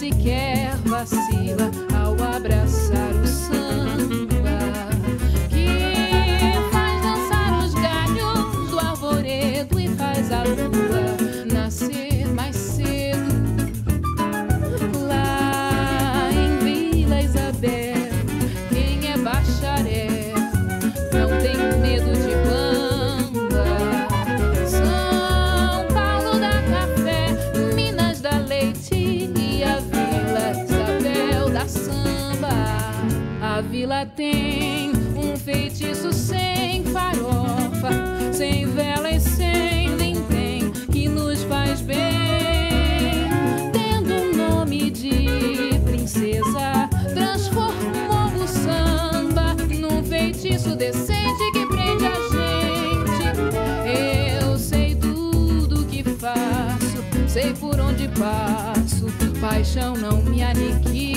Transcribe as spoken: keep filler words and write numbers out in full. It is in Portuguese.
sequer vacila ao abraçar o samba, que faz dançar os galhos do arvoredo e faz a lua nascer mais cedo. Lá em Vila Isabel, quem é bacharel não tem medo de bamba. São Paulo dá café, Minas dá leite e a Vila Isabel dá samba. A vila tem um feitiço sem farofa, sem vela e sem vintém, que nos faz bem. Tendo um nome de princesa, transformou o samba num feitiço decente que prende a gente. Eu sei tudo que faço, sei por onde passo, paixão não me aniquila.